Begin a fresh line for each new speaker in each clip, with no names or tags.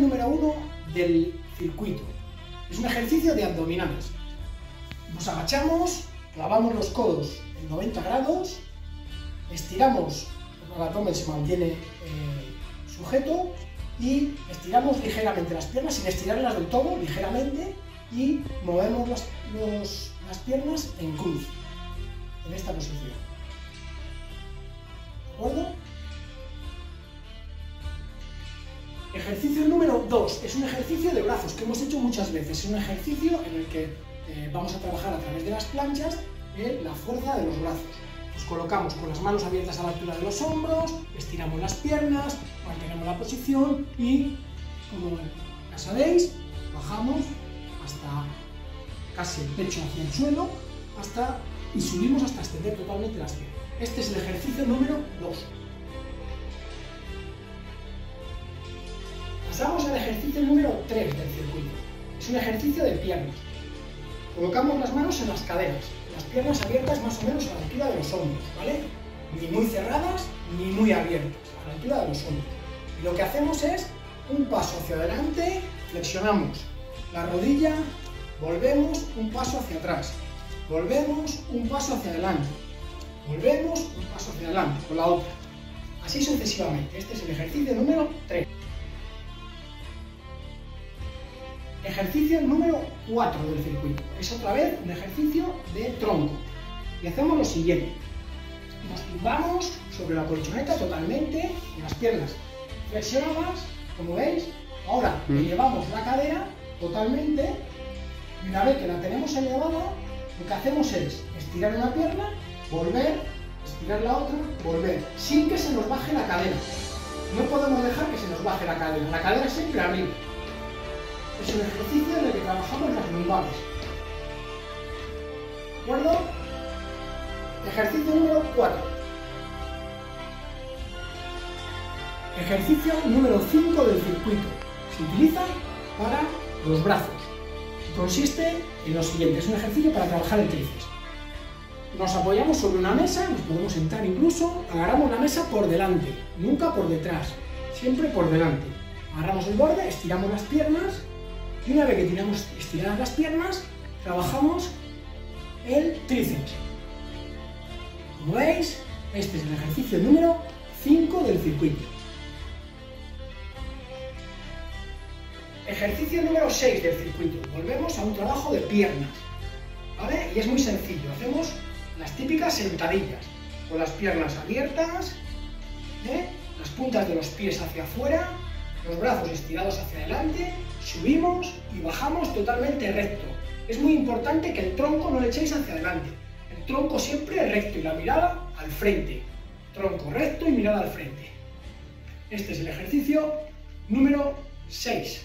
número 1 del circuito. Es un ejercicio de abdominales. Nos agachamos, clavamos los codos en 90 grados, estiramos, el abdomen se mantiene sujeto y estiramos ligeramente las piernas, sin estirarlas del todo, ligeramente, y movemos las piernas en cruz, en esta posición. ¿De acuerdo? Ejercicio número 2. Es un ejercicio de brazos que hemos hecho muchas veces. Es un ejercicio en el que vamos a trabajar a través de las planchas la fuerza de los brazos. Nos colocamos con las manos abiertas a la altura de los hombros, estiramos las piernas, mantenemos la posición y, como ya sabéis, bajamos hasta casi el pecho hacia el suelo y subimos hasta extender totalmente las piernas. Este es el ejercicio número 2. Pasamos al ejercicio número 3 del circuito. Es un ejercicio de piernas. Colocamos las manos en las caderas, las piernas abiertas más o menos a la altura de los hombros, ¿vale? Ni muy cerradas ni muy abiertas, a la altura de los hombros. Y lo que hacemos es un paso hacia adelante, flexionamos la rodilla, volvemos un paso hacia atrás, volvemos un paso hacia adelante, volvemos un paso hacia adelante con la otra. Así sucesivamente. Este es el ejercicio número 3. Ejercicio número 4 del circuito. Es otra vez un ejercicio de tronco. Y hacemos lo siguiente. Nos tumbamos sobre la colchoneta totalmente, con las piernas flexionadas, como veis. Ahora elevamos la cadera totalmente y una vez que la tenemos elevada, lo que hacemos es estirar una pierna, volver, estirar la otra, volver, sin que se nos baje la cadera. No podemos dejar que se nos baje la cadera siempre arriba. Es un ejercicio en el que trabajamos las lumbares. ¿De acuerdo? Ejercicio número 4. Ejercicio número 5 del circuito. Se utiliza para los brazos. Consiste en lo siguiente. Es un ejercicio para trabajar el tríceps. Nos apoyamos sobre una mesa, nos podemos sentar incluso, agarramos la mesa por delante, nunca por detrás, siempre por delante. Agarramos el borde, estiramos las piernas. Y una vez que tenemos estiradas las piernas, trabajamos el tríceps. Como veis, este es el ejercicio número 5 del circuito. Ejercicio número 6 del circuito. Volvemos a un trabajo de piernas, ¿vale? Y es muy sencillo. Hacemos las típicas sentadillas, con las piernas abiertas, las puntas de los pies hacia afuera, los brazos estirados hacia adelante, subimos y bajamos totalmente recto. Es muy importante que el tronco no le echéis hacia adelante. El tronco siempre recto y la mirada al frente. Tronco recto y mirada al frente. Este es el ejercicio número 6.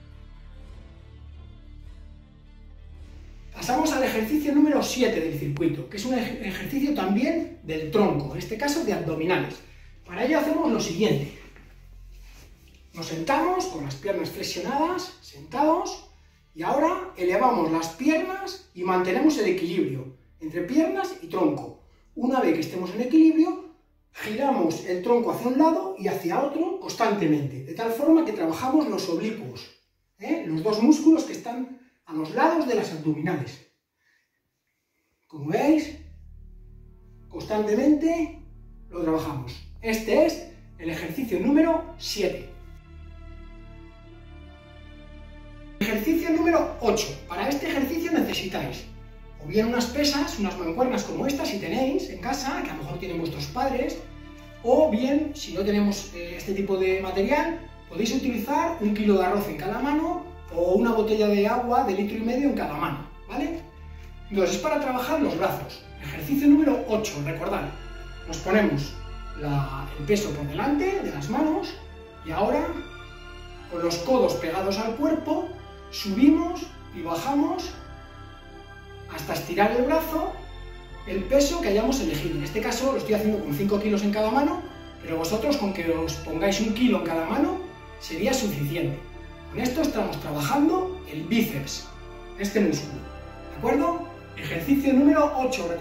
Pasamos al ejercicio número 7 del circuito, que es un ejercicio también del tronco, en este caso de abdominales. Para ello hacemos lo siguiente. Nos sentamos con las piernas flexionadas, sentados, y ahora elevamos las piernas y mantenemos el equilibrio entre piernas y tronco. Una vez que estemos en equilibrio, giramos el tronco hacia un lado y hacia otro constantemente, de tal forma que trabajamos los oblicuos, los dos músculos que están a los lados de las abdominales. Como veis, constantemente lo trabajamos. Este es el ejercicio número 7. Ejercicio número 8. Para este ejercicio necesitáis o bien unas pesas, unas mancuernas como estas si tenéis en casa, que a lo mejor tienen vuestros padres, o bien, si no tenemos este tipo de material, podéis utilizar 1 kilo de arroz en cada mano o una botella de agua de 1,5 litros en cada mano, ¿vale? Entonces es para trabajar los brazos. Ejercicio número 8, recordad, nos ponemos el peso por delante de las manos y ahora con los codos pegados al cuerpo subimos y bajamos hasta estirar el brazo, el peso que hayamos elegido. En este caso lo estoy haciendo con 5 kilos en cada mano, pero vosotros con que os pongáis 1 kilo en cada mano sería suficiente. Con esto estamos trabajando el bíceps, este músculo, ¿de acuerdo? Ejercicio número 8.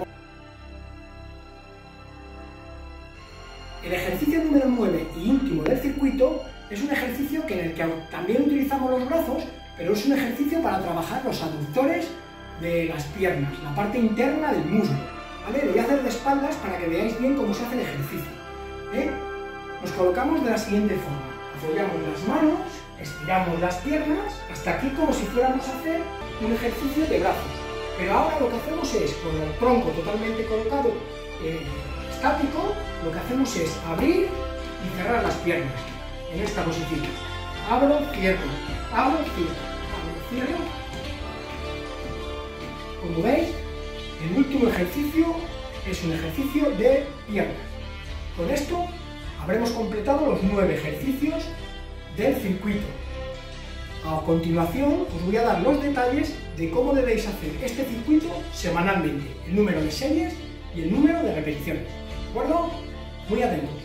El ejercicio número 9 y último del circuito es un ejercicio en el que también utilizamos los brazos, pero es un ejercicio para trabajar los aductores de las piernas, la parte interna del muslo, ¿vale? Lo voy a hacer de espaldas para que veáis bien cómo se hace el ejercicio, ¿eh? Nos colocamos de la siguiente forma, apoyamos las manos, estiramos las piernas, hasta aquí como si fuéramos a hacer un ejercicio de brazos, pero ahora lo que hacemos es, con el tronco totalmente colocado estático, lo que hacemos es abrir y cerrar las piernas, en esta posición. Abro, cierro, abro, cierro, abro, cierro. Como veis, el último ejercicio es un ejercicio de piernas. Con esto habremos completado los 9 ejercicios del circuito. A continuación os voy a dar los detalles de cómo debéis hacer este circuito semanalmente, el número de series y el número de repeticiones. ¿De acuerdo? Muy atentos.